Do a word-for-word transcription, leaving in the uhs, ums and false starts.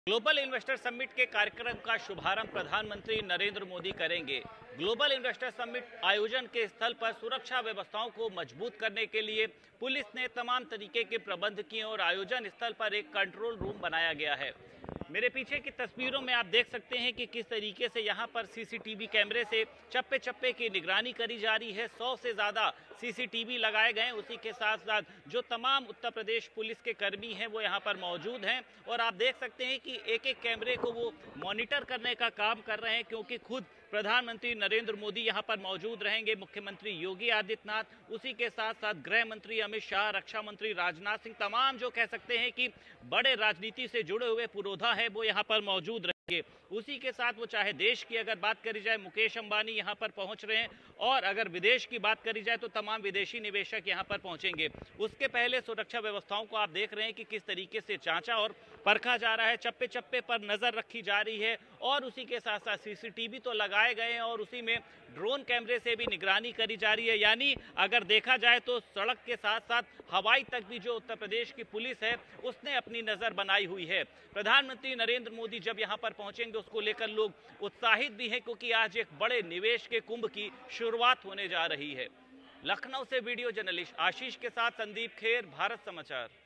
Global investor summit के कार्यक्रम का शुभारंभ प्रधानमंत्री नरेंद्र मोदी करेंगे। ग्लोबल इन्वेस्टर समिट आयोजन के स्थल पर सुरक्षा व्यवस्थाओं को मजबूत करने के लिए पुलिस ने तमाम तरीके के प्रबंध किए और आयोजन स्थल पर एक कंट्रोल रूम बनाया गया है। मेरे पीछे की तस्वीरों में आप देख सकते हैं कि किस तरीके से यहां पर सीसीटीवी कैमरे से चप्पे चप्पे की निगरानी करी जा रही है। सौ से ज्यादा सीसीटीवी लगाए गए हैं। उसी के साथ साथ जो तमाम उत्तर प्रदेश पुलिस के कर्मी हैं वो यहां पर मौजूद हैं और आप देख सकते हैं कि एक एक कैमरे को वो मॉनिटर करने का काम कर रहे हैं, क्योंकि खुद प्रधानमंत्री नरेंद्र मोदी यहां पर मौजूद रहेंगे, मुख्यमंत्री योगी आदित्यनाथ, उसी के साथ साथ गृह मंत्री अमित शाह, रक्षा मंत्री राजनाथ सिंह, तमाम जो कह सकते हैं कि बड़े राजनीति से जुड़े हुए पुरोधा है वो यहां पर मौजूद रहेंगे। उसी के साथ वो चाहे देश की अगर बात करी जाए, मुकेश अंबानी यहां पर पहुंच रहे हैं, और अगर विदेश की बात करी जाए तो तमाम विदेशी निवेशक यहां पर पहुंचेंगे। उसके पहले सुरक्षा व्यवस्थाओं को आप देख रहे हैं कि किस तरीके से जांचा और परखा जा रहा है, चप्पे चप्पे पर नजर रखी जा रही है और उसी के साथ साथ सीसीटीवी तो लगाए गए हैं और उसी में ड्रोन कैमरे से भी निगरानी करी जा रही है। यानी अगर देखा जाए तो सड़क के साथ साथ हवाई तक भी जो उत्तर प्रदेश की पुलिस है उसने अपनी नजर बनाई हुई है। प्रधानमंत्री नरेंद्र मोदी जब यहां पर पहुंचेंगे उसको लेकर लोग उत्साहित भी हैं, क्योंकि आज एक बड़े निवेश के कुंभ की शुरुआत होने जा रही है। लखनऊ से वीडियो जर्नलिस्ट आशीष के साथ संदीप खेर, भारत समाचार।